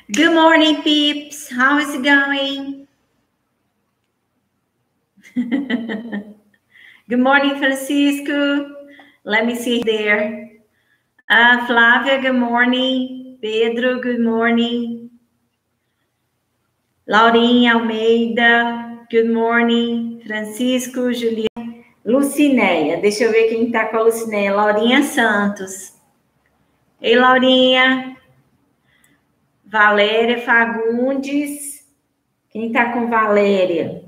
Good morning, peeps. How is it going? Good morning, Francisco. Let me see there. Flávia, good morning. Pedro, good morning. Laurinha Almeida, good morning. Francisco, Juliana. Lucinéia, deixa eu ver quem está com a Lucinéia. Laurinha Santos. Ei, Laurinha. Valéria Fagundes. Quem está com Valéria?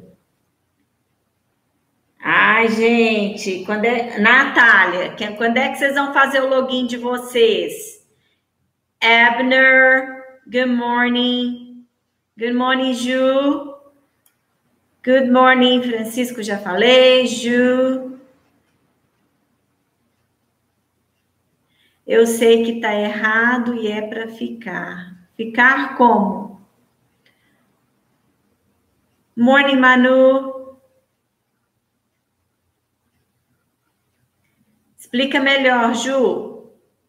Ai, gente, Natália, quando é que vocês vão fazer o login de vocês? Abner, good morning. Good morning, Ju. Good morning, Francisco, já falei. Ju. Eu sei que tá errado e é para ficar. Ficar como? Morning, Manu. Explica melhor, Ju.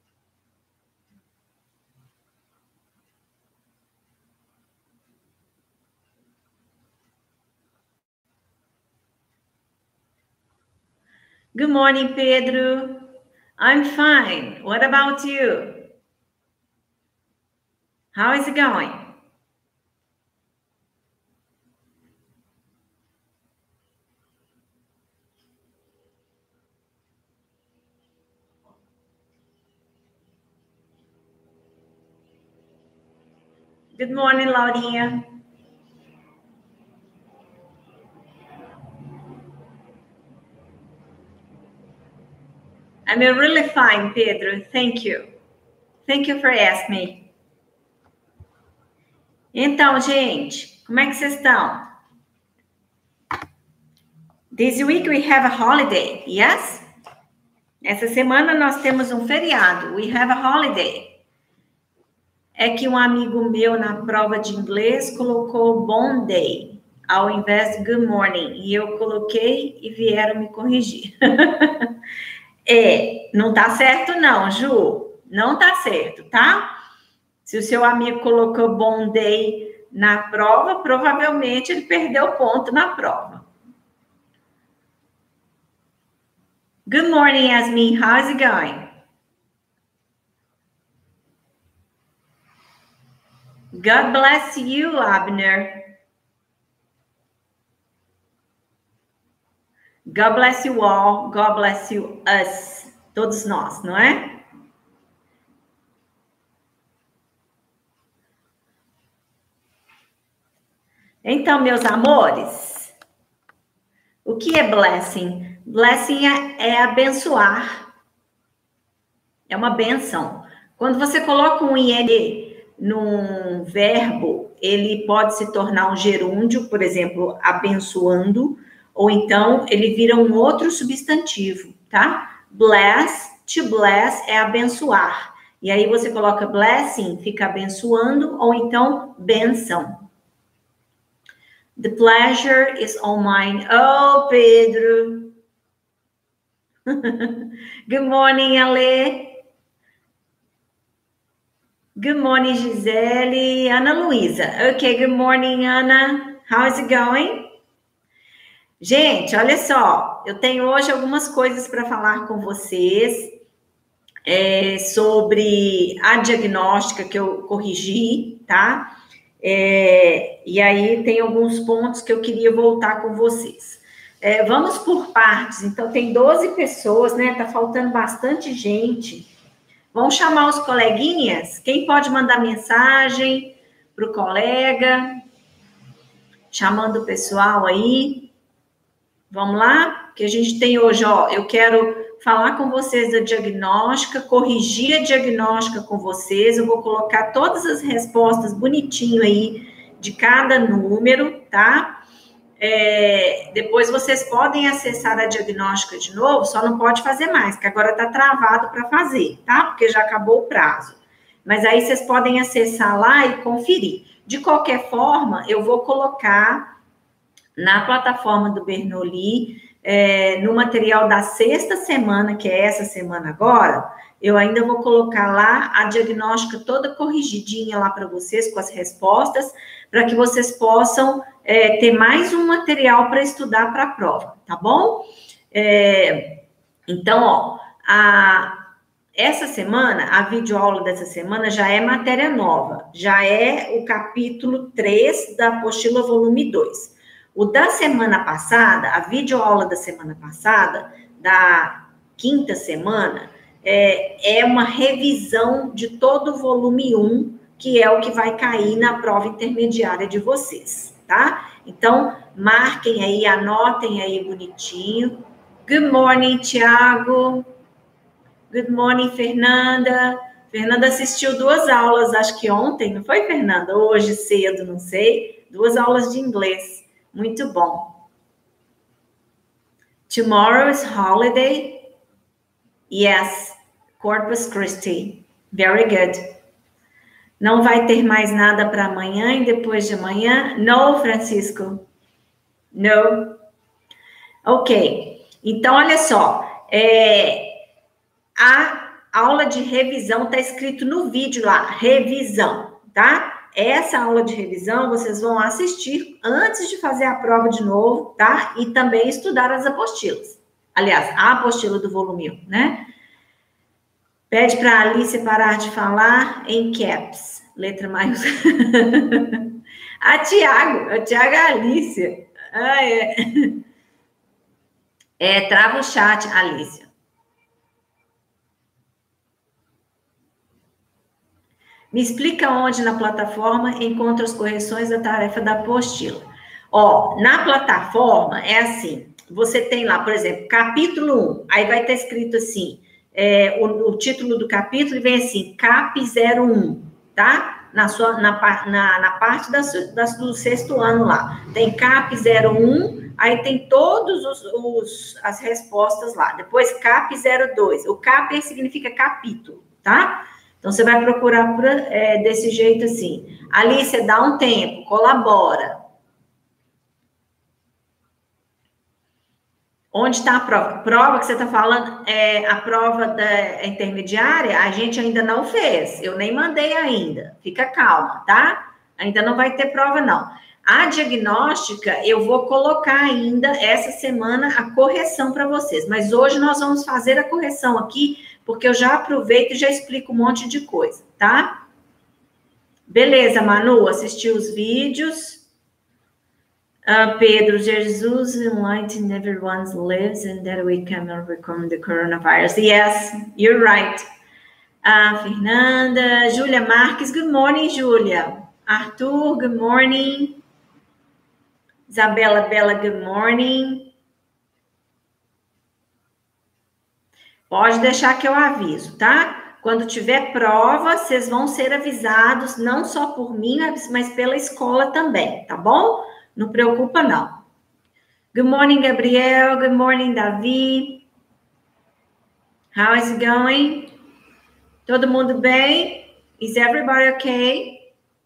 Good morning, Pedro. I'm fine. What about you? How is it going? Good morning, Laurinha. I'm really fine, Pedro. Thank you. Thank you for asking me. Então, gente, como é que vocês estão? This week we have a holiday, yes? Essa semana nós temos um feriado. We have a holiday. É que um amigo meu na prova de inglês colocou bom day ao invés de good morning. E eu coloquei e vieram me corrigir. Não tá certo não, Ju. Não tá certo, tá? Se o seu amigo colocou bom day na prova, provavelmente ele perdeu ponto na prova. Good morning, Yasmin. How's it going? God bless you, Abner. God bless you all. God bless you, us. Todos nós, não é? Então, meus amores, o que é blessing? Blessing é abençoar. É uma benção. Quando você coloca um ing num verbo, ele pode se tornar um gerúndio, por exemplo, abençoando, ou então ele vira um outro substantivo, tá? Bless, to bless é abençoar. E aí você coloca blessing, fica abençoando, ou então benção. The pleasure is all mine. Oh, Pedro. Good morning, Ale. Good morning, Gisele. Ana Luísa. Ok, good morning, Ana. How is it going? Gente, olha só. Eu tenho hoje algumas coisas para falar com vocês sobre a diagnóstica que eu corrigi, tá? E aí tem alguns pontos que eu queria voltar com vocês. Vamos por partes. Então, tem 12 pessoas, né? Tá faltando bastante gente. Vamos chamar os coleguinhas? Quem pode mandar mensagem para o colega? Chamando o pessoal aí. Vamos lá? Que a gente tem hoje, ó. Eu quero falar com vocês da diagnóstica, corrigir a diagnóstica com vocês. Eu vou colocar todas as respostas bonitinho aí de cada número, tá? Depois vocês podem acessar a diagnóstica de novo, só não pode fazer mais, que agora tá travado para fazer, tá? Porque já acabou o prazo. Mas aí vocês podem acessar lá e conferir. De qualquer forma, eu vou colocar na plataforma do Bernoulli no material da sexta semana, que é essa semana agora, eu ainda vou colocar lá a diagnóstica toda corrigidinha lá para vocês, com as respostas, para que vocês possam ter mais um material para estudar para a prova, tá bom? Então, ó, essa semana, a videoaula dessa semana já é matéria nova, já é o capítulo 3 da apostila volume 2. O da semana passada, a videoaula da semana passada, da quinta semana, é uma revisão de todo o volume 1, que é o que vai cair na prova intermediária de vocês, tá? Então, marquem aí, anotem aí bonitinho. Good morning, Tiago. Good morning, Fernanda. Fernanda assistiu 2 aulas, acho que ontem, não foi, Fernanda? Hoje cedo, não sei. 2 aulas de inglês. Muito bom. Tomorrow is holiday. Yes, Corpus Christi. Very good. Não vai ter mais nada para amanhã e depois de amanhã? No, Francisco. No. Ok. Então, olha só. A aula de revisão está escrito no vídeo lá. Revisão, tá? Essa aula de revisão vocês vão assistir antes de fazer a prova de novo, tá? E também estudar as apostilas. Aliás, a apostila do volume 1, né? Pede para a Alice parar de falar em caps, letra maiúscula. A Tiago é a Alice. Trava o chat, Alice. Me explica onde na plataforma encontra as correções da tarefa da apostila. Ó, na plataforma é assim, você tem lá, por exemplo, capítulo 1, aí vai estar escrito assim, o título do capítulo vem assim, CAP 01, tá? Na parte do sexto ano lá. Tem CAP 01, aí tem todas as respostas lá. Depois CAP 02, o CAP significa capítulo, tá? Então, você vai procurar desse jeito assim. Alice, dá um tempo, colabora. Onde está a prova? Prova que você está falando, a prova da intermediária, a gente ainda não fez. Eu nem mandei ainda. Fica calma, tá? Ainda não vai ter prova, não. A diagnóstica, eu vou colocar ainda essa semana a correção para vocês. Mas hoje nós vamos fazer a correção aqui, porque eu já aproveito e já explico um monte de coisa, tá? Beleza, Manu, assistiu os vídeos. Pedro, Jesus enlighten everyone's lives and that we can overcome the coronavirus. Yes, you're right. Fernanda, Júlia Marques, good morning, Júlia. Arthur, good morning. Isabela Bela, good morning. Pode deixar que eu aviso, tá? Quando tiver prova, vocês vão ser avisados, não só por mim, mas pela escola também, tá bom? Não preocupa, não. Good morning, Gabriel. Good morning, Davi. How is it going? Todo mundo bem? Is everybody okay?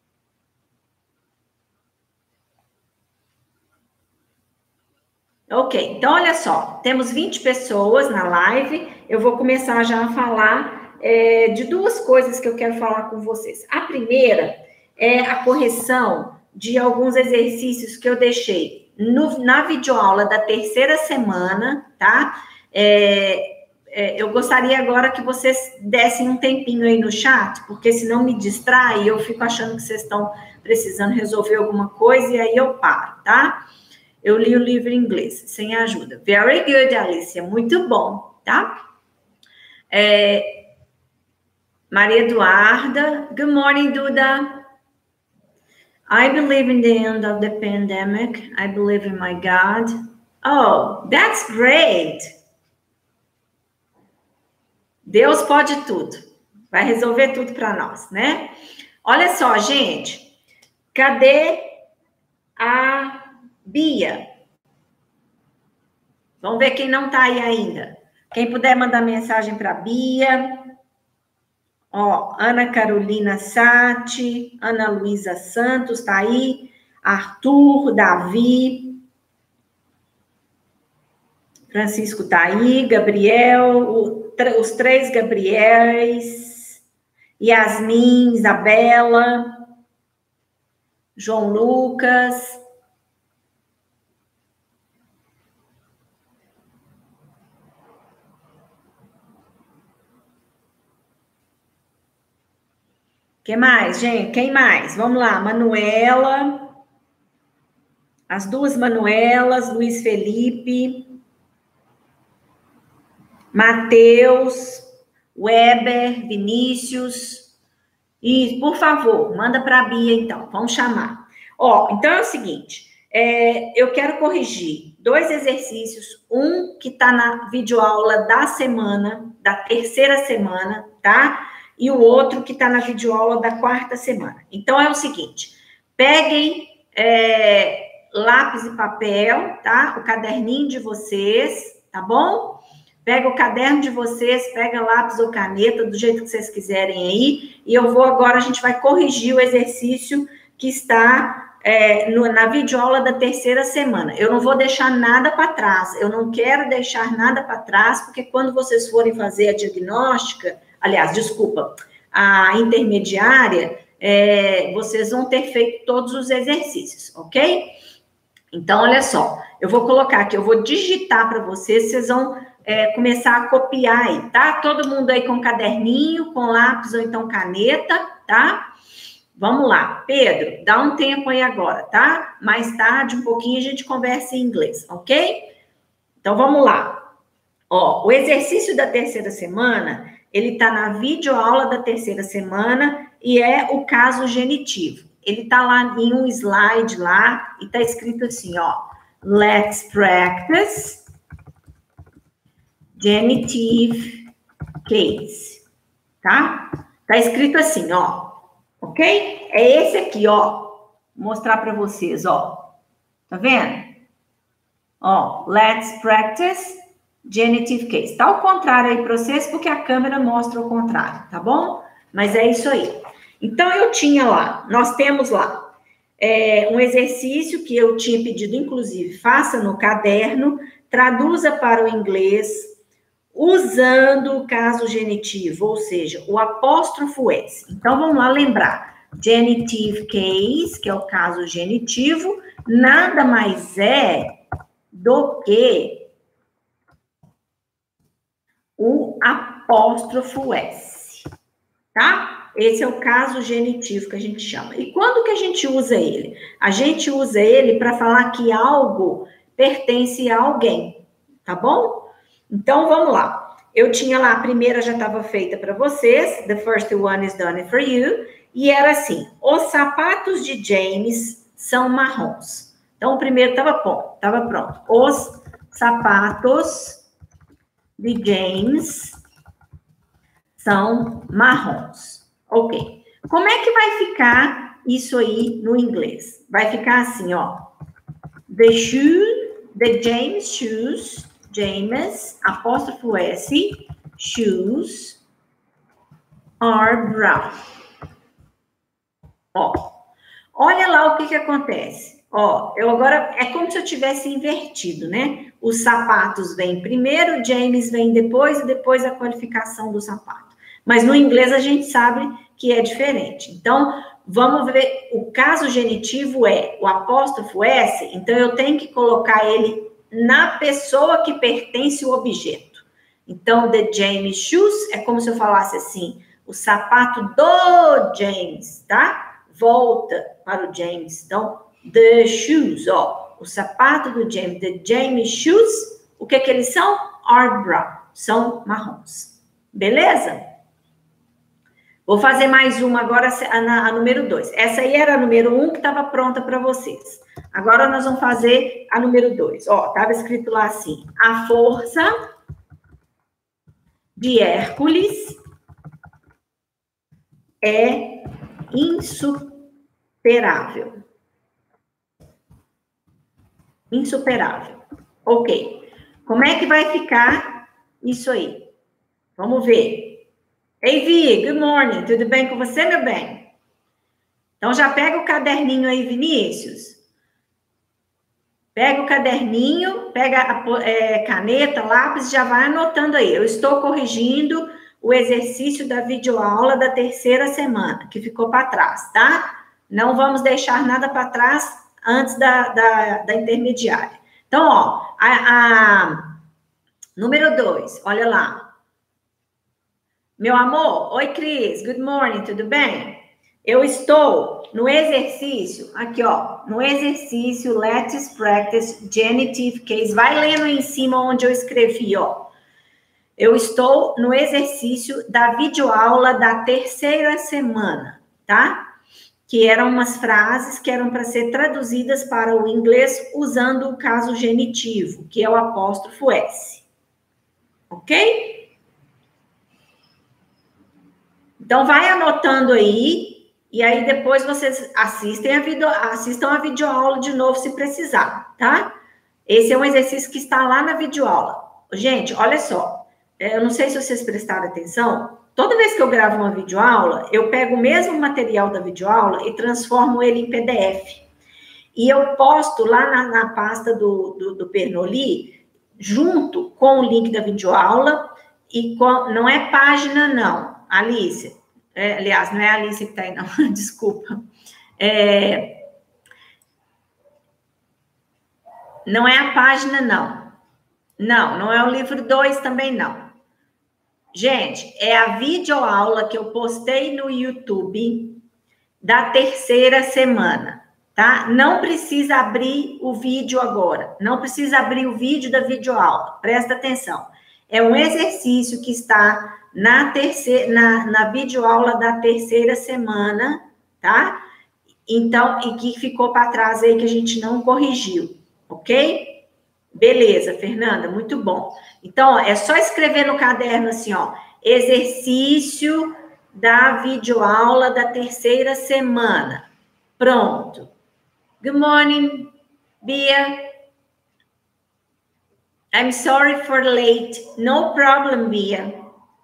Ok, então olha só, temos 20 pessoas na live, eu vou começar já a falar de 2 coisas que eu quero falar com vocês. A primeira é a correção de alguns exercícios que eu deixei na videoaula da terceira semana, tá? Eu gostaria agora que vocês dessem um tempinho aí no chat, porque senão me distrai e eu fico achando que vocês estão precisando resolver alguma coisa e aí eu paro, tá? Eu li o livro em inglês, sem ajuda. Very good, Alicia. Muito bom, tá? Maria Eduarda. Good morning, Duda. I believe in the end of the pandemic. I believe in my God. Oh, that's great. Deus pode tudo. Vai resolver tudo para nós, né? Olha só, gente. Cadê a Bia? Vamos ver quem não está aí ainda. Quem puder mandar mensagem para a Bia. Ó, Ana Carolina Sati, Ana Luísa Santos está aí. Arthur, Davi. Francisco tá aí, Gabriel, os 3 Gabriéis, Yasmin, Isabela, João Lucas. Quem mais, gente? Quem mais? Vamos lá, Manuela, as 2 Manuelas, Luiz Felipe, Matheus, Weber, Vinícius. E, por favor, manda para a Bia, então. Vamos chamar. Ó, então é o seguinte, eu quero corrigir 2 exercícios. Um que está na videoaula da semana, da 3ª semana, tá? E o outro que está na videoaula da 4ª semana. Então, é o seguinte, peguem lápis e papel, tá? O caderninho de vocês, tá bom? Pega o caderno de vocês, pega lápis ou caneta, do jeito que vocês quiserem aí, e eu vou agora, a gente vai corrigir o exercício que está na videoaula da 3ª semana. Eu não vou deixar nada para trás, eu não quero deixar nada para trás, porque quando vocês forem fazer a diagnóstica, aliás, desculpa, a intermediária, vocês vão ter feito todos os exercícios, ok? Então, olha só, eu vou colocar aqui, eu vou digitar para vocês, vocês vão começar a copiar aí, tá? Todo mundo aí com caderninho, com lápis ou então caneta, tá? Vamos lá, Pedro, dá um tempo aí agora, tá? Mais tarde, um pouquinho, a gente conversa em inglês, ok? Então, vamos lá. Ó, o exercício da 3ª semana, ele tá na videoaula da 3ª semana e é o caso genitivo. Ele tá lá em um slide lá e tá escrito assim, ó, let's practice genitive case, tá? Tá escrito assim, ó, ok? É esse aqui, ó, vou mostrar para vocês, ó, tá vendo? Ó, let's practice genitive case. Tá ao contrário aí para vocês, porque a câmera mostra o contrário, tá bom? Mas é isso aí. Então, eu tinha lá, nós temos lá, um exercício que eu tinha pedido, inclusive, faça no caderno, traduza para o inglês, usando o caso genitivo, ou seja, o apóstrofo S. Então, vamos lá lembrar. Genitive case, que é o caso genitivo, nada mais é do que o apóstrofo S, tá? Esse é o caso genitivo que a gente chama. E quando que a gente usa ele? A gente usa ele para falar que algo pertence a alguém, tá bom? Então, vamos lá. Eu tinha lá, a primeira já estava feita para vocês. The first one is done for you. E era assim, os sapatos de James são marrons. Então, o primeiro estava pronto. Os sapatos de James são marrons. Ok. Como é que vai ficar isso aí no inglês? Vai ficar assim, ó. The James shoes, James, apóstrofo S, shoes are brown. Ó, olha lá o que acontece. Ó, eu agora, é como se eu tivesse invertido, né? Os sapatos vêm primeiro, James vem depois, e depois a qualificação do sapato. Mas no inglês a gente sabe que é diferente. Então, vamos ver, o caso genitivo é o apóstrofo S, então eu tenho que colocar ele na pessoa que pertence o objeto. Então, the James shoes é como se eu falasse assim, o sapato do James, tá? Volta para o James. Então, the shoes, ó, o sapato do James, the James shoes, o que eles são? Are brown, são marrons. Beleza? Vou fazer mais uma agora, a número 2. Essa aí era a número 1 que estava pronta para vocês. Agora nós vamos fazer a número 2. Ó, estava escrito lá assim, a força de Hércules é insuperável. Insuperável. Ok. Como é que vai ficar isso aí? Vamos ver. Ei, Vi, good morning. Tudo bem com você, meu bem? Então, já pega o caderninho aí, Vinícius. Pega o caderninho, pega a caneta, lápis, já vai anotando aí. Eu estou corrigindo o exercício da videoaula da terceira semana, que ficou para trás, tá? Não vamos deixar nada para trás antes da intermediária. Então, ó, número 2, olha lá. Meu amor, oi, Cris, good morning, tudo bem? Eu estou no exercício, aqui, ó, no exercício Let's Practice Genitive Case. Vai lendo aí em cima onde eu escrevi, ó. Eu estou no exercício da videoaula da terceira semana, tá? Que eram umas frases que eram para ser traduzidas para o inglês usando o caso genitivo, que é o apóstrofo S. Ok? Então, vai anotando aí. E aí, depois vocês assistam a videoaula de novo, se precisar, tá? Esse é um exercício que está lá na videoaula. Gente, olha só. Eu não sei se vocês prestaram atenção. Toda vez que eu gravo uma videoaula, eu pego o mesmo material da videoaula e transformo ele em PDF. E eu posto lá na pasta do Pernoli, junto com o link da videoaula, e não é página, não, Alice. Aliás, não é a Alice que está aí, não, desculpa. Não é a página, não. Não é o livro 2 também, não. Gente, é a videoaula que eu postei no YouTube da terceira semana, tá? Não precisa abrir o vídeo agora. Não precisa abrir o vídeo da videoaula. Presta atenção. É um exercício que está na videoaula da terceira semana, tá? Então, e que ficou para trás aí que a gente não corrigiu, ok? Beleza, Fernanda, muito bom. Então, ó, é só escrever no caderno assim, ó, exercício da videoaula da terceira semana. Pronto. Good morning, Bia. I'm sorry for late. No problem, Bia.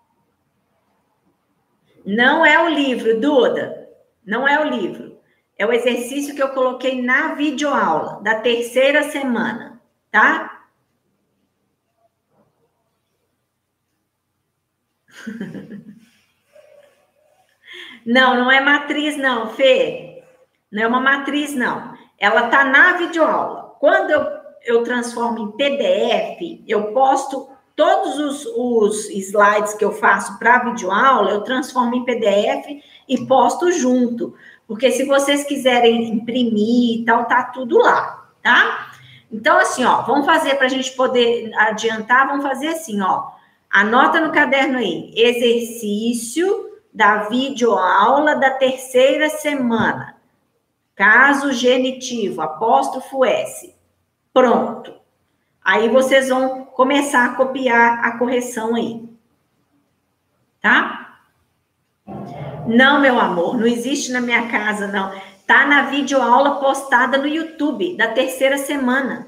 Não é o livro, Duda. Não é o livro. É o exercício que eu coloquei na videoaula da terceira semana, tá? Não é matriz, não, Fê. Não é uma matriz, não. Ela tá na videoaula. Quando eu transformo em PDF, eu posto todos os slides que eu faço para a videoaula, eu transformo em PDF e posto junto. Porque se vocês quiserem imprimir e tal, tá tudo lá, tá? Então, assim, ó, vamos fazer para a gente poder adiantar, vamos fazer assim, ó. Anota no caderno aí, exercício da videoaula da terceira semana. Caso genitivo, apóstrofo S. Pronto. Aí vocês vão começar a copiar a correção aí. Tá? Não, meu amor, não existe na minha casa, não. Tá na videoaula postada no YouTube da terceira semana.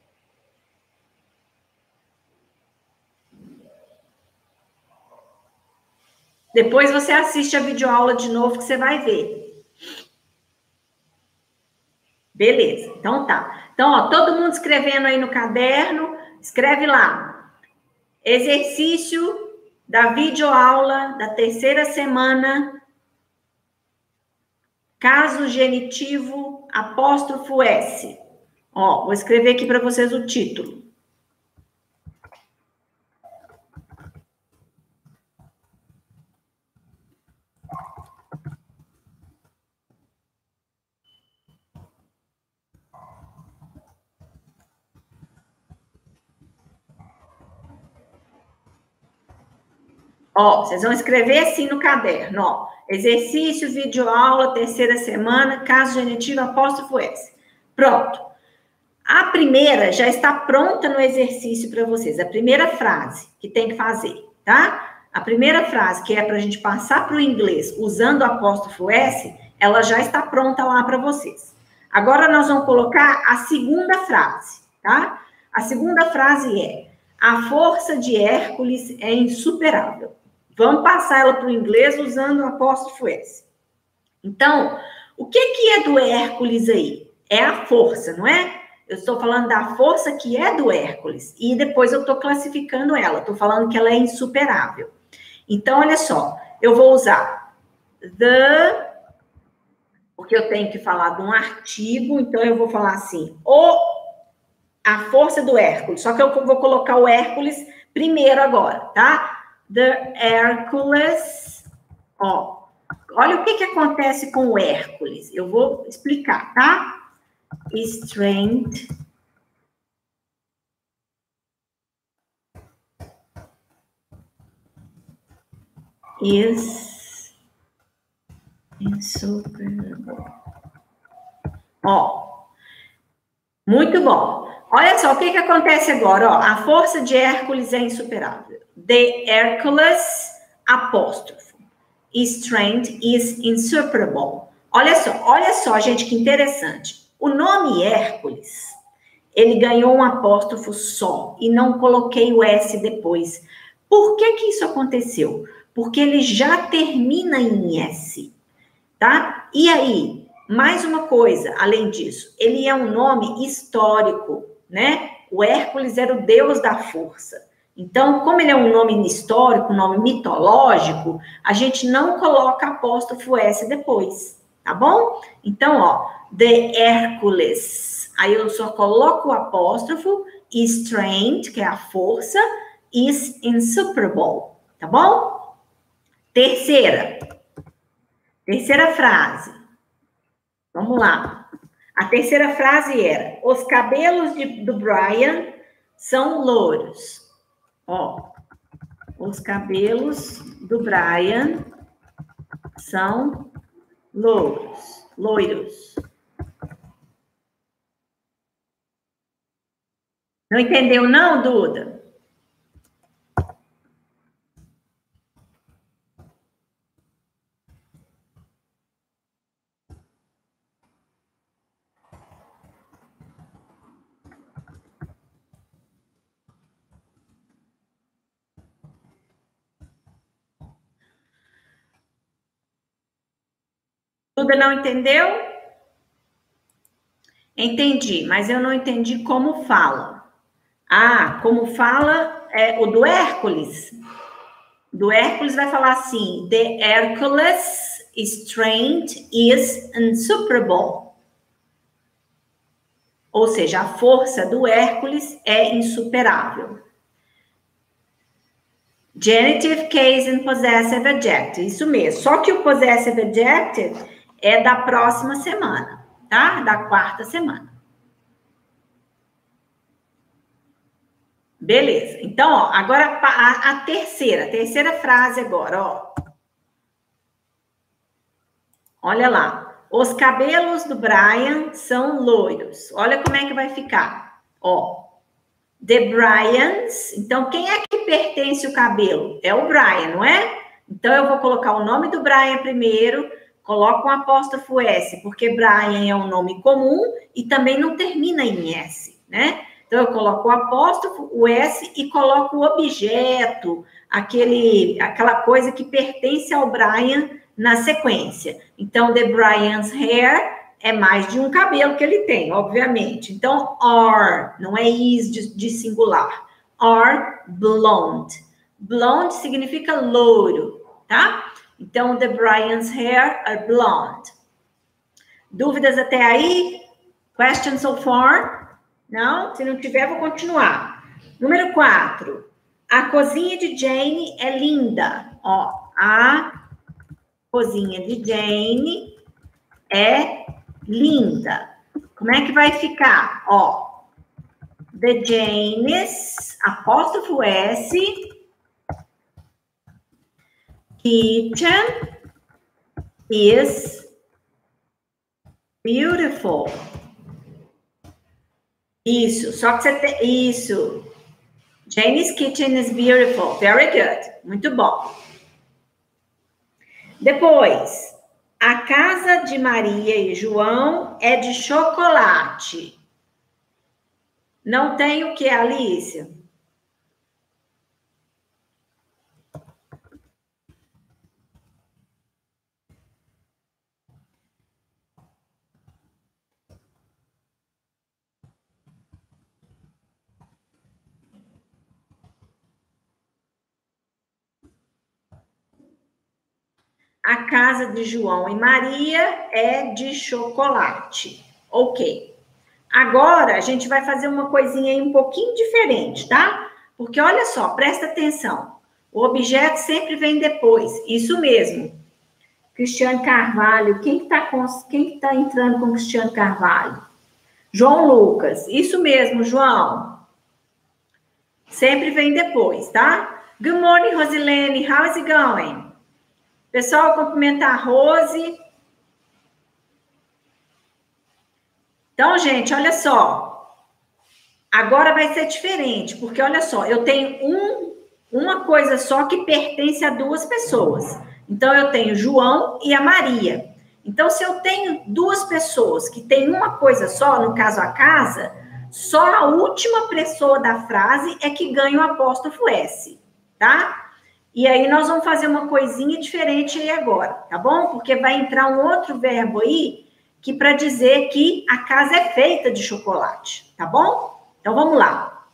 Depois você assiste a videoaula de novo que você vai ver. Beleza, então tá. Então, ó, todo mundo escrevendo aí no caderno, escreve lá. Exercício da videoaula da terceira semana, caso genitivo, apóstrofo S. Ó, vou escrever aqui para vocês o título. Ó, vocês vão escrever assim no caderno, ó. Exercício, videoaula, terceira semana, caso genitivo, apóstrofo S. Pronto. A primeira já está pronta no exercício para vocês. A primeira frase que tem que fazer, tá? A primeira frase, que é para a gente passar para o inglês usando o apóstrofo S, ela já está pronta lá para vocês. Agora nós vamos colocar a segunda frase, tá? A segunda frase é: a força de Hércules é insuperável. Vamos passar ela para o inglês usando o apóstrofo S. Então, o que é do Hércules aí? É a força, não é? Eu estou falando da força que é do Hércules. E depois eu estou classificando ela. Estou falando que ela é insuperável. Então, olha só. Eu vou usar the... Porque eu tenho que falar de um artigo. Então, eu vou falar assim. A força do Hércules. Só que eu vou colocar o Hércules primeiro agora, tá? The Hercules. Ó. Olha o que acontece com o Hércules. Eu vou explicar, tá? Strength is insuperable. Ó, muito bom. Olha só o que acontece agora. Ó, a força de Hércules é insuperável. The Hercules apóstrofo. Strength is insuperable. Olha só, gente, que interessante. O nome Hércules, ele ganhou um apóstrofo só e não coloquei o S depois. Por que isso aconteceu? Porque ele já termina em S, tá? E aí, mais uma coisa, além disso, ele é um nome histórico, né? O Hércules era o deus da força. Então, como ele é um nome histórico, um nome mitológico, a gente não coloca apóstrofo S depois, tá bom? Então, ó, The Hércules. Aí eu só coloco o apóstrofo, strength, que é a força, is insuperable, tá bom? Terceira frase. Vamos lá. A terceira frase era: os cabelos do Brian são louros. Ó, os cabelos do Brian são loiros. Não entendeu não, Duda? Duda não entendeu? Entendi, mas eu não entendi como fala. Ah, como fala é o do Hércules. Do Hércules vai falar assim: The Hercules strength is insuperable. Ou seja, a força do Hércules é insuperável. Genitive case and possessive adjective. Isso mesmo. Só que o possessive adjective é da próxima semana, tá? Da quarta semana. Beleza. Então, ó, agora a terceira frase agora, ó. Olha lá. Os cabelos do Brian são loiros. Olha como é que vai ficar. Ó. The Bryans. Então, quem é que pertence o cabelo? É o Brian, não é? Então, eu vou colocar o nome do Brian primeiro, coloco um apóstrofo S, porque Brian é um nome comum e também não termina em S, né? Então, eu coloco o apóstrofo, o S, e coloco o objeto, aquela coisa que pertence ao Brian na sequência. Então, The Brian's hair é mais de um cabelo que ele tem, obviamente. Então, are, não é is de singular. Are blonde. Blonde significa louro, tá? Então, the Brian's hair are blonde. Dúvidas até aí? Questions so far? Não? Se não tiver, vou continuar. Número 4. A cozinha de Jane é linda. Ó, a cozinha de Jane é linda. Como é que vai ficar? Ó, the Jane's, apóstrofo S, kitchen is beautiful. Isso, só que você tem... Isso. Jane's kitchen is beautiful. Very good. Muito bom. Depois, a casa de Maria e João é de chocolate. Não tem o que, Alicia? A casa de João e Maria é de chocolate. Ok. Agora, a gente vai fazer uma coisinha aí um pouquinho diferente, tá? Porque, olha só, presta atenção. O objeto sempre vem depois. Isso mesmo. Cristiane Carvalho. Quem que tá entrando com Cristiane Carvalho? João Lucas. Isso mesmo, João. Sempre vem depois, tá? Good morning, Rosilene. How is it going? Pessoal, cumprimentar a Rose. Então, gente, olha só. Agora vai ser diferente, porque olha só, eu tenho uma coisa só que pertence a duas pessoas. Então, eu tenho João e a Maria. Então, se eu tenho duas pessoas que têm uma coisa só, no caso a casa, só a última pessoa da frase é que ganha o apóstrofo S, tá? E aí nós vamos fazer uma coisinha diferente aí agora, tá bom? Porque vai entrar um outro verbo aí que para dizer que a casa é feita de chocolate, tá bom? Então vamos lá.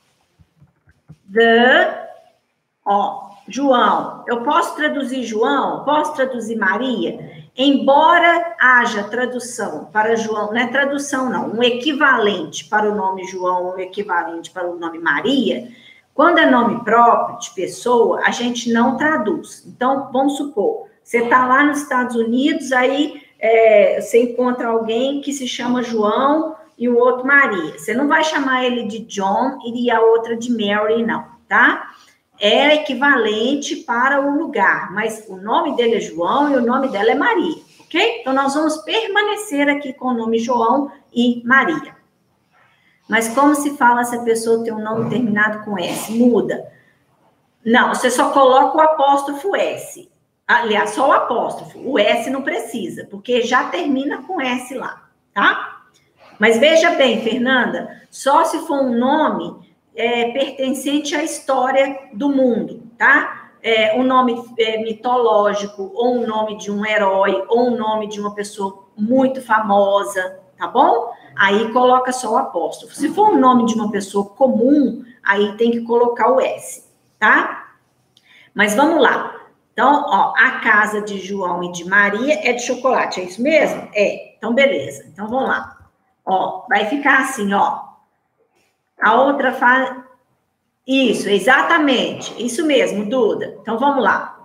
João. Eu posso traduzir João? Posso traduzir Maria? Embora haja tradução para João, não é tradução não, um equivalente para o nome João, um equivalente para o nome Maria, quando é nome próprio de pessoa, a gente não traduz. Então, vamos supor, você está lá nos Estados Unidos, aí você encontra alguém que se chama João e o outro Maria. Você não vai chamar ele de John e a outra de Mary, não, tá? É equivalente para o lugar, mas o nome dele é João e o nome dela é Maria, ok? Então, nós vamos permanecer aqui com o nome João e Maria. Mas como se fala se a pessoa tem um nome terminado com S? Muda. Não, você só coloca o apóstrofo S. Aliás, só o apóstrofo. O S não precisa, porque já termina com S lá, tá? Mas veja bem, Fernanda, só se for um nome pertencente à história do mundo, tá? Um nome mitológico, ou um nome de um herói, ou um nome de uma pessoa muito famosa, tá bom? Aí coloca só o apóstrofo. Se for um nome de uma pessoa comum, aí tem que colocar o S, tá? Mas vamos lá. Então, ó, a casa de João e de Maria é de chocolate, é isso mesmo? É. Então, beleza. Então, vamos lá. Ó, vai ficar assim, ó. A outra faz... Isso, exatamente. Isso mesmo, Duda. Então, vamos lá.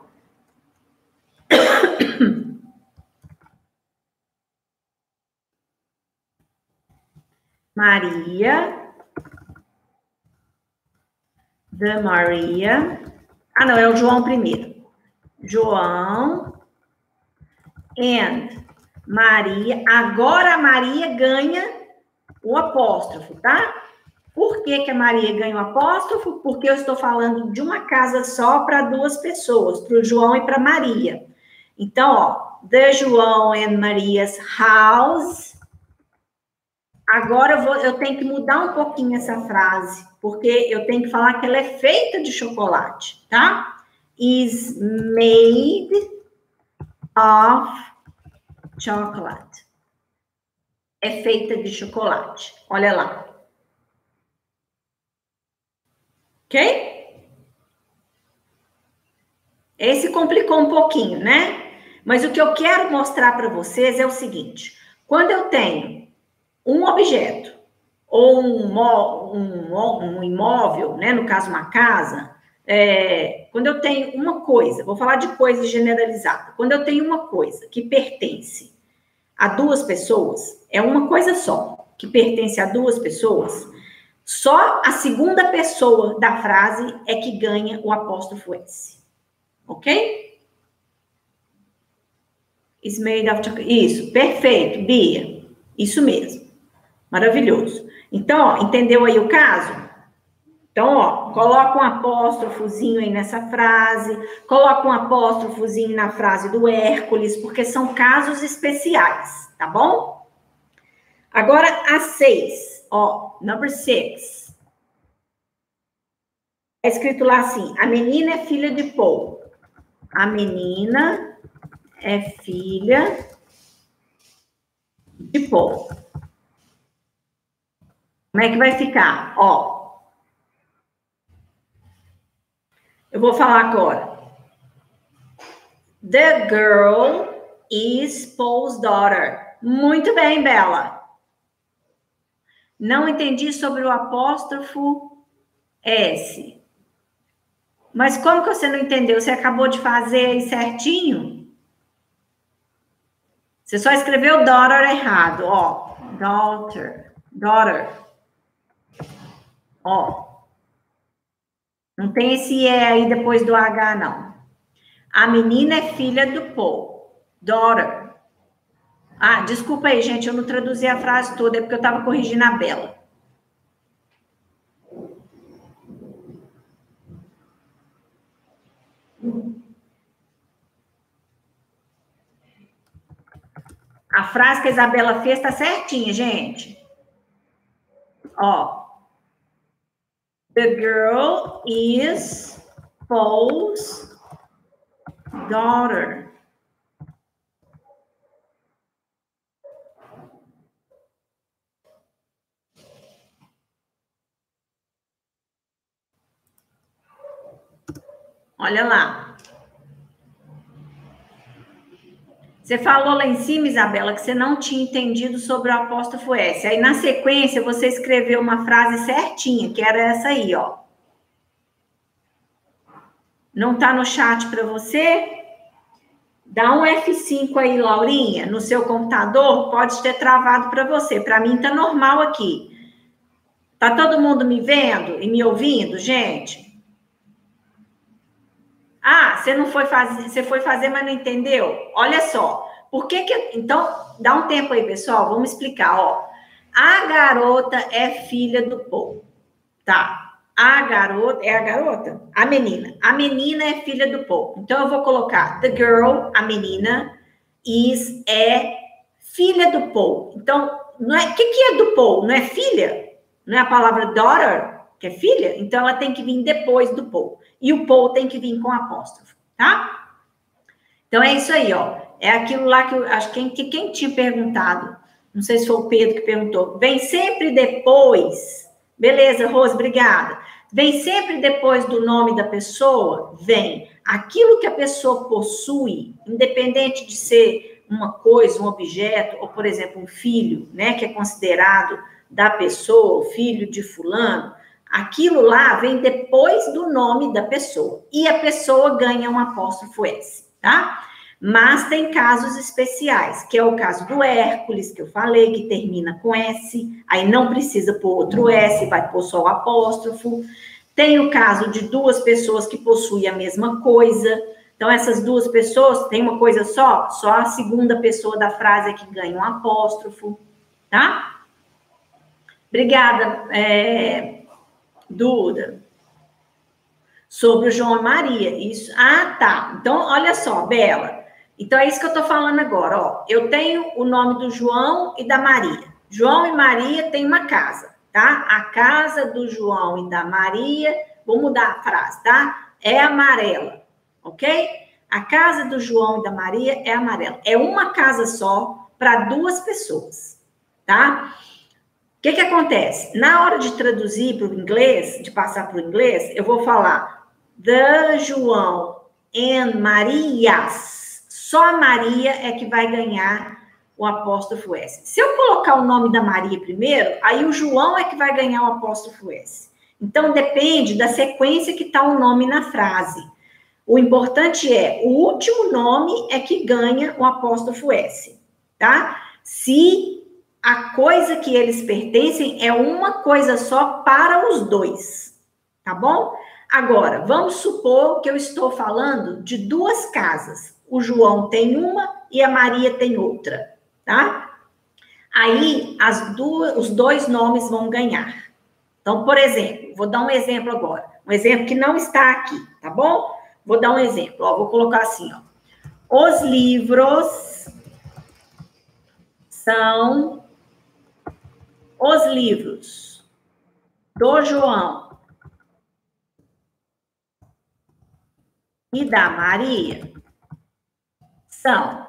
Maria. The Maria. Ah, não, é o João primeiro. João. And Maria. Agora a Maria ganha o apóstrofo, tá? Por que a Maria ganha o apóstrofo? Porque eu estou falando de uma casa só para duas pessoas, para o João e para Maria. Então, ó, the João and Maria's house. Agora eu tenho que mudar um pouquinho essa frase, porque eu tenho que falar que ela é feita de chocolate, tá? Is made of chocolate. É feita de chocolate. Olha lá. Ok? Esse complicou um pouquinho, né? Mas o que eu quero mostrar para vocês é o seguinte. Quando eu tenho um objeto ou um imóvel, né? No caso, uma casa, quando eu tenho uma coisa, vou falar de coisa generalizada. Quando eu tenho uma coisa que pertence a duas pessoas, é uma coisa só, que pertence a duas pessoas, só a segunda pessoa da frase é que ganha o apóstrofo S. Ok? Is made of chocolate. Isso, perfeito, Bia. Isso mesmo. Maravilhoso. Então, ó, entendeu aí o caso? Então, ó, coloca um apóstrofozinho aí nessa frase, coloca um apóstrofozinho na frase do Hércules, porque são casos especiais, tá bom? Agora, a 6, ó, number 6. É escrito lá assim, a menina é filha de Paul. A menina é filha de Paul. Como é que vai ficar? Ó, eu vou falar agora. The girl is Paul's daughter. Muito bem, Bela. Não entendi sobre o apóstrofo S. Mas como que você não entendeu? Você acabou de fazer aí certinho? Você só escreveu daughter errado, ó. Daughter. Ó. Não tem esse E aí depois do H, não. A menina é filha do Paul. Daughter. Ah, desculpa aí, gente, eu não traduzi a frase toda, é porque eu estava corrigindo a Bela. A frase que a Isabela fez está certinha, gente. Ó. The girl is Paul's daughter. Olha lá. Você falou lá em cima, Isabela, que você não tinha entendido sobre o apóstrofo S. Aí, na sequência, você escreveu uma frase certinha, que era essa aí, ó. Não tá no chat para você? Dá um F5 aí, Laurinha, no seu computador, pode ter travado para você. Para mim tá normal aqui. Tá todo mundo me vendo e me ouvindo, gente? Ah, você não foi fazer, você foi fazer, mas não entendeu? Olha só. Por que que... Então, dá um tempo aí, pessoal. Vamos explicar, ó. A garota é filha do Paul. Tá. A garota... É a garota? A menina. A menina é filha do Paul. Então, eu vou colocar the girl, a menina, é filha do Paul. Então, não é... O que é do Paul? Não é filha? Não é a palavra daughter? Que é filha? Então, ela tem que vir depois do Paul. E o Paul tem que vir com apóstrofo, tá? Então, é isso aí, ó. É aquilo lá que eu acho que quem tinha perguntado, não sei se foi o Pedro que perguntou, vem sempre depois. Beleza, Rose, obrigada. Vem sempre depois do nome da pessoa? Vem. Aquilo que a pessoa possui, independente de ser uma coisa, um objeto, ou, por exemplo, um filho, né, que é considerado da pessoa, filho de fulano, aquilo lá vem depois do nome da pessoa. E a pessoa ganha um apóstrofo S, tá? Mas tem casos especiais, que é o caso do Hércules, que eu falei, que termina com S, aí não precisa pôr outro S, vai pôr só o apóstrofo. Tem o caso de duas pessoas que possuem a mesma coisa. Então, essas duas pessoas têm uma coisa só a segunda pessoa da frase é que ganha um apóstrofo, tá? Obrigada, Duda. Sobre o João e Maria. Isso. Ah, tá. Então, olha só, Bela. Então, é isso que eu tô falando agora, ó. Eu tenho o nome do João e da Maria. João e Maria têm uma casa, tá? A casa do João e da Maria, vou mudar a frase, tá? É amarela, ok? A casa do João e da Maria é amarela. É uma casa só para duas pessoas, tá? O que acontece? Na hora de traduzir para o inglês, de passar para o inglês, eu vou falar the João and Marias. Só a Maria é que vai ganhar o apóstrofo S. Se eu colocar o nome da Maria primeiro, aí o João é que vai ganhar o apóstrofo S. Então, depende da sequência que está o nome na frase. O importante é, o último nome é que ganha o apóstrofo S, tá? Se a coisa que eles pertencem é uma coisa só para os dois, tá bom? Agora, vamos supor que eu estou falando de duas casas. O João tem uma e a Maria tem outra, tá? Aí, os dois nomes vão ganhar. Então, por exemplo, vou dar um exemplo agora. Um exemplo que não está aqui, tá bom? Vou dar um exemplo. Ó, vou colocar assim, ó. Os livros são os livros do João e da Maria são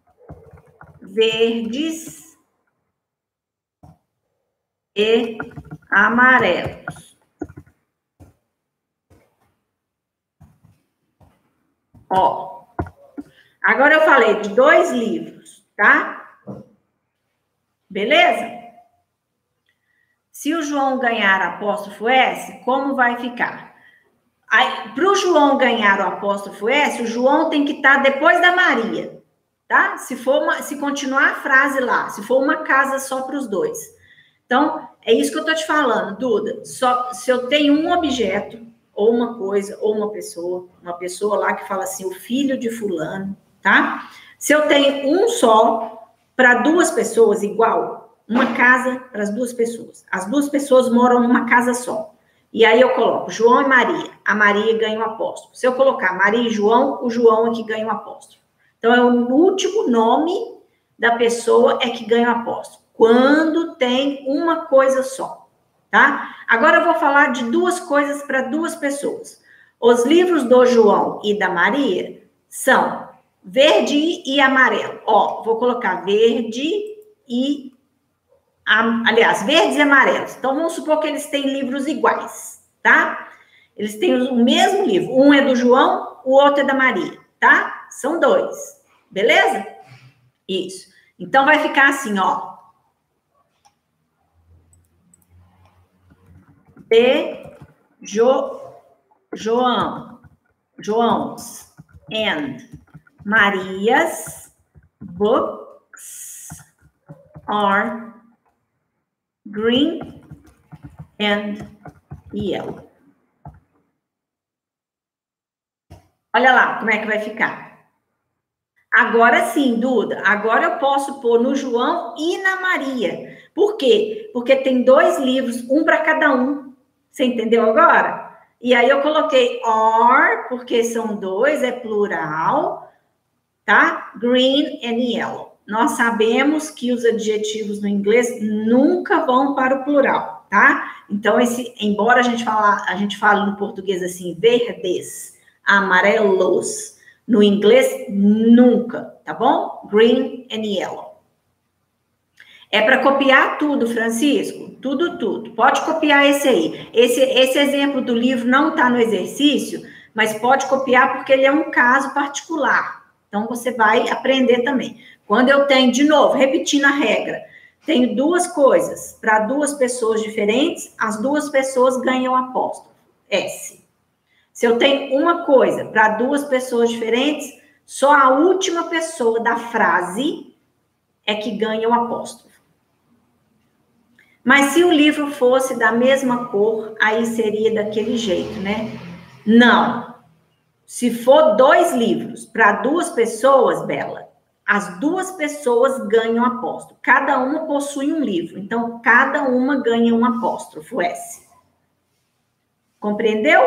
verdes e amarelos. Ó, Agora eu falei de 2 livros, tá? Beleza? Se o João ganhar apóstrofo S, como vai ficar? Para o João ganhar o apóstrofo S, o João tem que estar depois da Maria, tá? Se continuar a frase lá, se for uma casa só para os dois. Então, é isso que eu tô te falando, Duda. Só se eu tenho um objeto, ou uma coisa, ou uma pessoa lá que fala assim, o filho de fulano, tá? Se eu tenho um só, para 2 pessoas igual, uma casa para as 2 pessoas. As 2 pessoas moram numa casa só. E aí eu coloco João e Maria. A Maria ganha o apóstolo. Se eu colocar Maria e João, o João é que ganha o apóstolo. Então, é o último nome da pessoa é que ganha o apóstolo. Quando tem uma coisa só, tá? Agora eu vou falar de 2 coisas para 2 pessoas. Os livros do João e da Maria são verde e amarelo. Ó, vou colocar verde e aliás, verdes e amarelos. Então, vamos supor que eles têm livros iguais, tá? Eles têm o mesmo livro. Um é do João, o outro é da Maria, tá? São 2, beleza? Isso. Então, vai ficar assim, ó. João's and Maria's books are green and yellow. Olha lá como é que vai ficar. Agora sim, Duda, agora eu posso pôr no João e na Maria. Por quê? Porque tem 2 livros, um para cada um. Você entendeu agora? E aí eu coloquei are, porque são 2, é plural, tá? Green and yellow. Nós sabemos que os adjetivos no inglês nunca vão para o plural, tá? Então, embora a gente fale no português assim, verdes, amarelos, no inglês, nunca, tá bom? Green and yellow. É para copiar tudo, Francisco. Tudo. Pode copiar esse aí. Esse exemplo do livro não está no exercício, mas pode copiar porque ele é um caso particular. Então, você vai aprender também. Quando eu tenho, de novo, repetindo a regra, tenho 2 coisas para 2 pessoas diferentes, as 2 pessoas ganham apóstrofo. S. Se eu tenho uma coisa para 2 pessoas diferentes, só a última pessoa da frase é que ganha o apóstrofo. Mas se o livro fosse da mesma cor, aí seria daquele jeito, né? Não. Se for 2 livros para 2 pessoas, Bela, as 2 pessoas ganham apóstrofo. Cada uma possui um livro. Então, cada uma ganha um apóstrofo S. Compreendeu?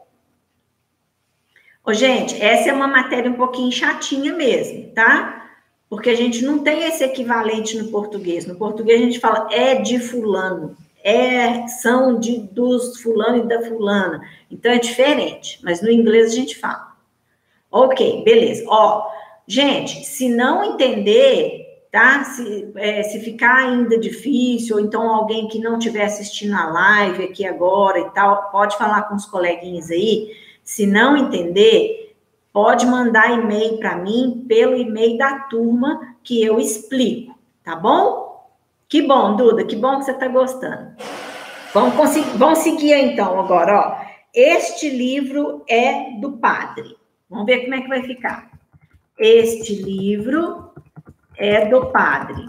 Ô, gente, essa é uma matéria um pouquinho chatinha mesmo, tá? Porque a gente não tem esse equivalente no português. No português a gente fala é de fulano, são dos fulano e da fulana. Então é diferente, mas no inglês a gente fala. Ok, beleza. Ó, gente, se não entender, tá? Se ficar ainda difícil, ou então alguém que não estiver assistindo a live aqui agora e tal, pode falar com os coleguinhas aí. Se não entender, pode mandar e-mail para mim pelo e-mail da turma que eu explico, tá bom? Que bom, Duda, que bom que você está gostando. Vamos seguir então agora, ó. Este livro é do padre. Vamos ver como é que vai ficar. Este livro é do padre.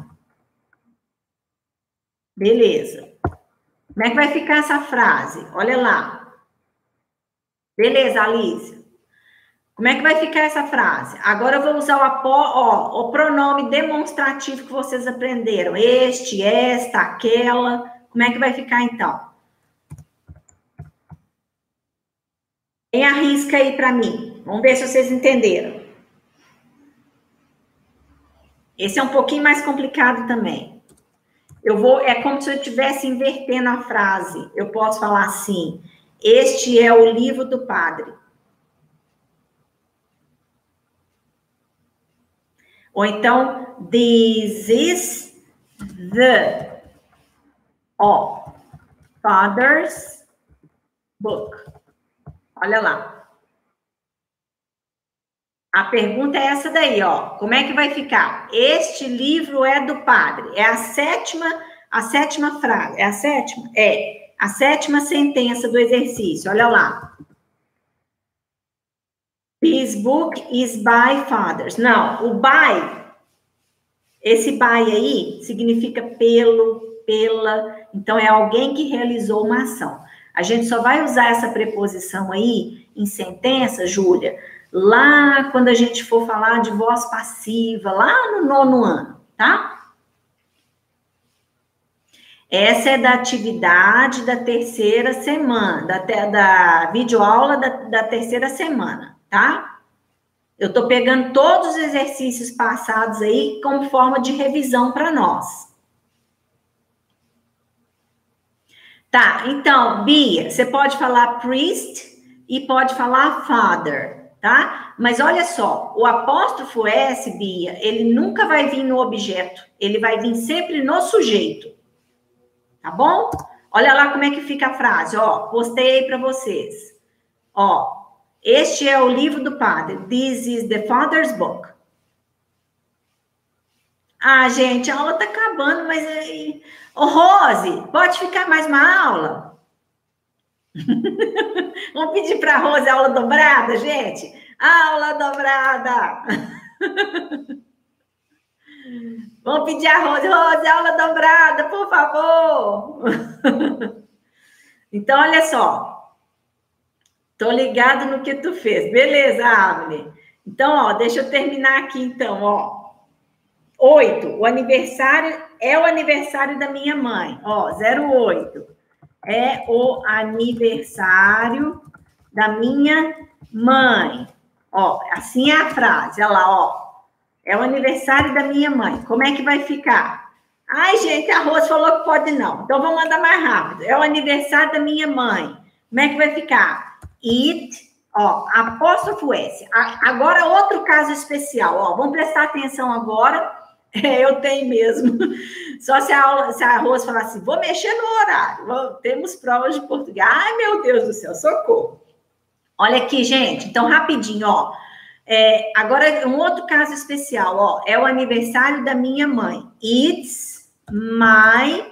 Beleza. Como é que vai ficar essa frase? Olha lá. Beleza, Alice. Como é que vai ficar essa frase? Agora eu vou usar o pronome demonstrativo que vocês aprenderam. Este, esta, aquela. Como é que vai ficar então? Quem arrisca aí para mim? Vamos ver se vocês entenderam. Esse é um pouquinho mais complicado também. É como se eu estivesse invertendo a frase. Eu posso falar assim: este é o livro do padre. Ou então, this is the father's book. Olha lá. A pergunta é essa daí, ó. Como é que vai ficar? Este livro é do padre. É a sétima frase. É a sétima? É. A sétima sentença do exercício. Olha lá. This book is by fathers. Não, o by, esse by aí significa pelo, pela. Então, é alguém que realizou uma ação. A gente só vai usar essa preposição aí em sentença, Júlia, lá quando a gente for falar de voz passiva, lá no 9º ano, tá? Essa é da atividade da terceira semana, da videoaula da terceira semana, tá? Eu tô pegando todos os exercícios passados aí como forma de revisão para nós. Tá, então, Bia, você pode falar priest e pode falar father, tá? Mas olha só, o apóstrofo S, Bia, ele nunca vai vir no objeto, ele vai vir sempre no sujeito, tá bom? Olha lá como é que fica a frase, ó, postei aí para vocês. Ó, este é o livro do padre, this is the father's book. Ah, gente, a aula tá acabando, mas... Ô, Rose, pode ficar mais uma aula? Vamos pedir para a Rose aula dobrada, gente? Aula dobrada! Vamos pedir a Rose, aula dobrada, por favor! Então, olha só. Tô ligado no que tu fez. Beleza, Avni. Então, ó, deixa eu terminar aqui, então, ó. 8, o aniversário é o aniversário da minha mãe. Ó, 08. É o aniversário da minha mãe. Ó, assim é a frase. Olha lá, ó. É o aniversário da minha mãe. Como é que vai ficar? Ai, gente, a Rose falou que pode não. Então, vamos mandar mais rápido. É o aniversário da minha mãe. Como é que vai ficar? It, ó, apóstrofo S. Agora, outro caso especial, ó. Vamos prestar atenção agora. Eu tenho mesmo. Só se a Rose falar assim, vou mexer no horário. Temos provas de português. Ai, meu Deus do céu, socorro. Olha aqui, gente. Então, rapidinho, ó. Agora, um outro caso especial, ó. É o aniversário da minha mãe. It's my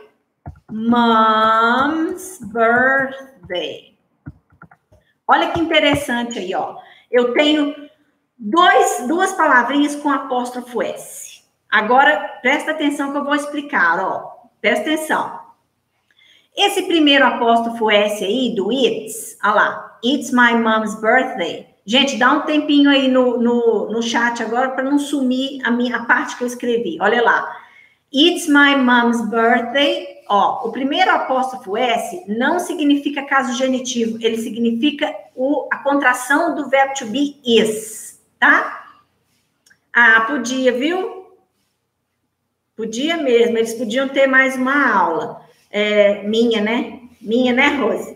mom's birthday. Olha que interessante aí, ó. Eu tenho duas palavrinhas com apóstrofo S. Agora, presta atenção que eu vou explicar, ó. Presta atenção. Esse primeiro apóstrofo S aí, do it's, olha lá. It's my mom's birthday. Gente, dá um tempinho aí no chat agora para não sumir a parte que eu escrevi. Olha lá. It's my mom's birthday. Ó, o primeiro apóstrofo S não significa caso genitivo. Ele significa a contração do verbo to be is, tá? Ah, podia, viu? Podia mesmo. Eles podiam ter mais uma aula. Minha, né? Minha, né, Rose?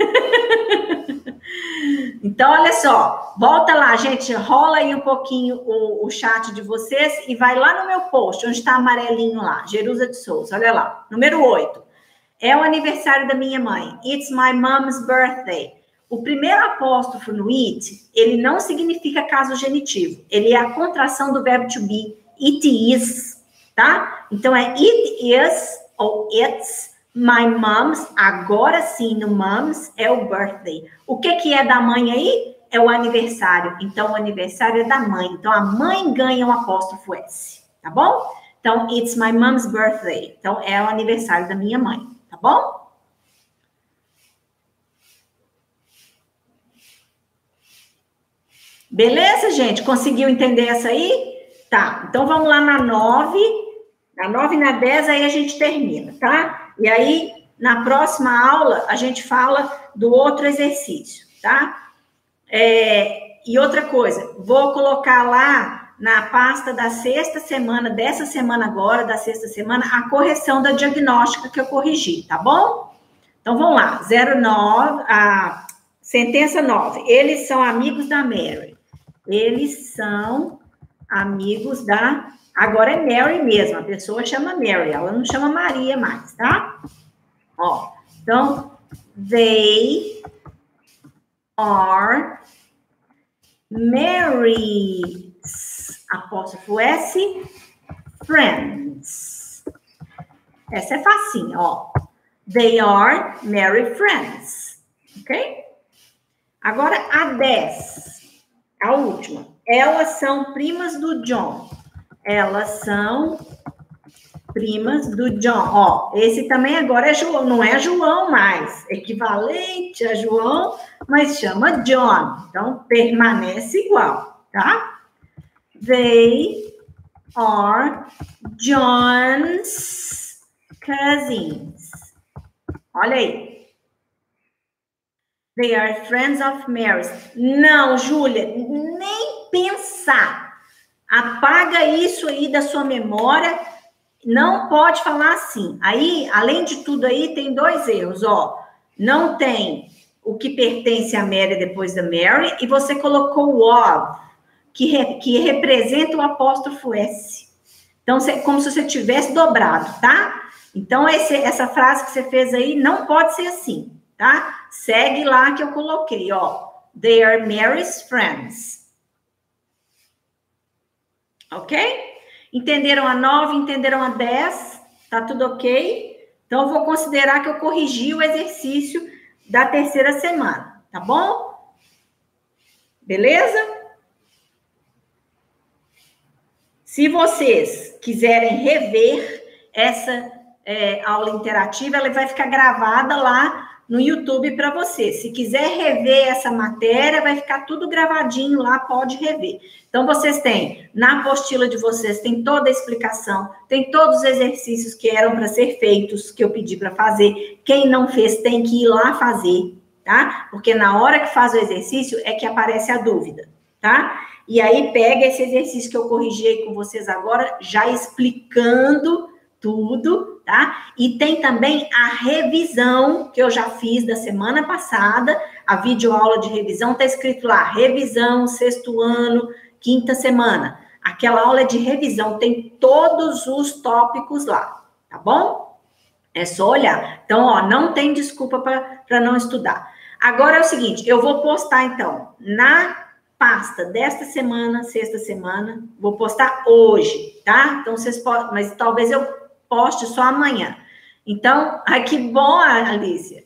Então, olha só, volta lá, gente, rola aí um pouquinho o chat de vocês e vai lá no meu post, onde está amarelinho lá, Jerusa de Souza, olha lá, número 8. É o aniversário da minha mãe, it's my mom's birthday. O primeiro apóstrofo no it, ele não significa caso genitivo, ele é a contração do verbo to be, it is, tá? Então, é it is ou it's my mom's, agora sim, no mom's, é o birthday. O que é da mãe aí? É o aniversário. Então, o aniversário é da mãe. Então, a mãe ganha um apóstrofo S, tá bom? Então, it's my mom's birthday. Então, é o aniversário da minha mãe, tá bom? Beleza, gente? Conseguiu entender essa aí? Tá, então vamos lá na 9. Na 9 e na 10, aí a gente termina, tá? E aí, na próxima aula, a gente fala do outro exercício, tá? E outra coisa, vou colocar lá na pasta da sexta semana, dessa semana agora, da sexta semana, a correção da diagnóstica que eu corrigi, tá bom? Então, vamos lá. 09, a sentença 9. Eles são amigos da Mary. Eles são amigos da... Agora é Mary mesmo, a pessoa chama Mary, ela não chama Maria mais, tá? Ó, então, they are Mary's, apóstrofo S, friends. Essa é facinha, ó. They are Mary friends. Ok? Agora, a 10. A última. Elas são primas do John. Elas são primas do John. Ó, esse também agora é João. Não é João mais. Equivalente a João, mas chama John. Então, permanece igual, tá? They are John's cousins. Olha aí. They are friends of Mary's. Não, Júlia, nem pensar. Apaga isso aí da sua memória. Não pode falar assim. Aí, além de tudo aí, tem 2 erros, ó. Não tem o que pertence a Mary depois da Mary, e você colocou o of, que representa o apóstrofo S. Então, como se você tivesse dobrado, tá? Então, essa frase que você fez aí não pode ser assim, tá? Segue lá que eu coloquei, ó. They are Mary's friends. Ok? Entenderam a 9, entenderam a 10? Tá tudo ok? Então, eu vou considerar que eu corrigi o exercício da 3ª semana, tá bom? Beleza? Se vocês quiserem rever essa aula interativa, ela vai ficar gravada lá no YouTube para você. Se quiser rever essa matéria, vai ficar tudo gravadinho lá, pode rever. Então, vocês têm, na apostila de vocês, tem toda a explicação, tem todos os exercícios que eram para ser feitos, que eu pedi para fazer. Quem não fez, tem que ir lá fazer, tá? Porque na hora que faz o exercício, é que aparece a dúvida, tá? E aí, pega esse exercício que eu corrigi aí com vocês agora, já explicando tudo, tá? E tem também a revisão que eu já fiz da semana passada, a videoaula de revisão, tá escrito lá, revisão, 6º ano, 5ª semana. Aquela aula de revisão tem todos os tópicos lá, tá bom? É só olhar. Então, ó, não tem desculpa para não estudar. Agora é o seguinte, eu vou postar, então, na pasta desta semana, 6ª semana, vou postar hoje, tá? Então, vocês podem, mas talvez eu poste só amanhã. Então, ai, que bom, Alicia.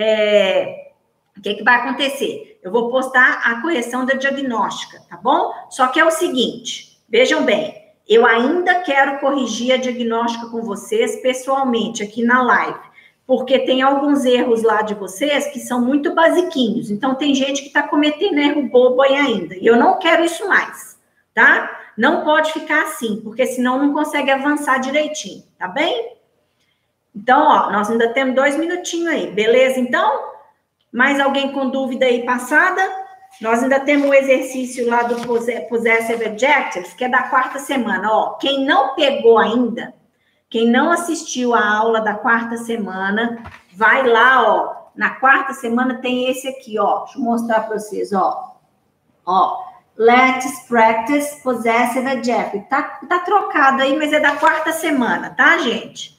O que vai acontecer? Eu vou postar a correção da diagnóstica, tá bom? Só que é o seguinte, vejam bem, eu ainda quero corrigir a diagnóstica com vocês pessoalmente aqui na live, porque tem alguns erros lá de vocês que são muito basiquinhos. Então, tem gente que está cometendo erro bobo aí ainda. E eu não quero isso mais, tá? Não pode ficar assim, porque senão não consegue avançar direitinho, tá bem? Então, ó, nós ainda temos 2 minutinhos aí, beleza? Então, mais alguém com dúvida aí passada? Nós ainda temos o exercício lá do Possessive Adjectives, que é da 4ª semana. Ó, quem não pegou ainda, quem não assistiu a aula da 4ª semana, vai lá, ó. Na 4ª semana tem esse aqui, ó. Deixa eu mostrar para vocês, ó. Ó. Let's practice possessive adjective. Tá trocado aí, mas é da 4ª semana, tá, gente?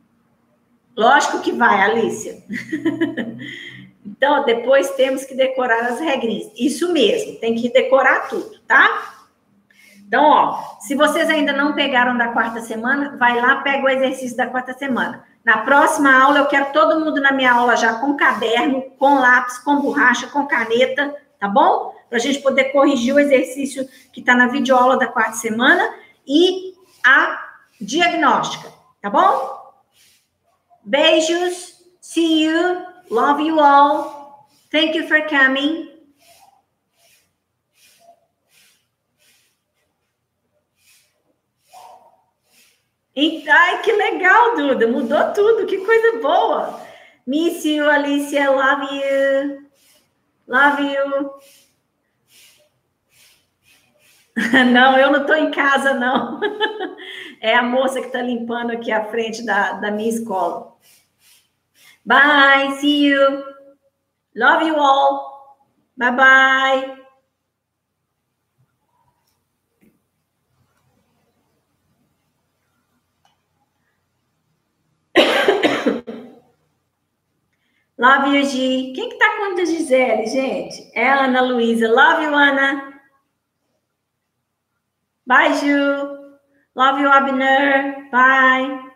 Lógico que vai, Alicia. Então, depois temos que decorar as regrinhas. Isso mesmo, tem que decorar tudo, tá? Então, ó, se vocês ainda não pegaram da 4ª semana, vai lá, pega o exercício da 4ª semana. Na próxima aula, eu quero todo mundo na minha aula já com caderno, com lápis, com borracha, com caneta, tá bom? Para a gente poder corrigir o exercício que está na videoaula da 4ª semana e a diagnóstica, tá bom? Beijos, see you, love you all, thank you for coming. Ai, que legal, Duda, mudou tudo, que coisa boa. Miss you, Alicia, love you, love you. Não, eu não estou em casa, não. É a moça que está limpando aqui a frente da minha escola. Bye, see you. Love you all. Bye, bye. Love you, Gi. Quem que tá com a Gisele, gente? É a Ana Luísa. Love you, Ana. Bye, Ju. Love you, Abner. Bye.